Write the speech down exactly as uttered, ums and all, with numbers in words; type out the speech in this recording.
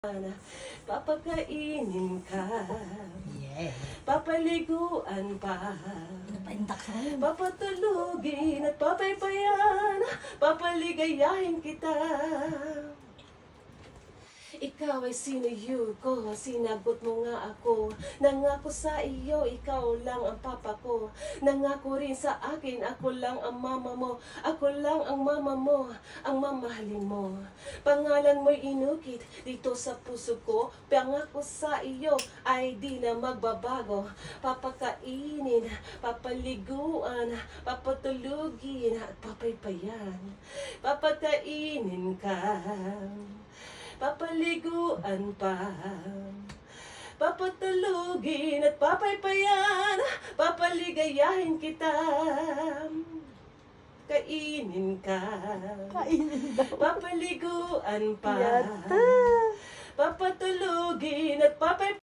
Papakainin ka, Yeah. papaliguan pa, Napaintak sa ngayon. papatulugin at papaypayan, papaligayahin kita. Ikaw ay sinuyo ko, sinagot mo nga ako. Nangako sa iyo, ikaw lang ang papa ko. Nangako rin sa akin, ako lang ang mama mo. Ako lang ang mama mo, ang mamahalin mo. Pangalan mo'y inukit dito sa puso ko. Pangako sa iyo ay di na magbabago. Papakainin, papaliguan, papatulugin at papaypayan. Papakainin ka, papaliguan pa, papatulugin at papaypayan, papaligayahin kita. Kainin ka, Kainin daw. papaliguan pa, Yata. papatulugin at papaypayan.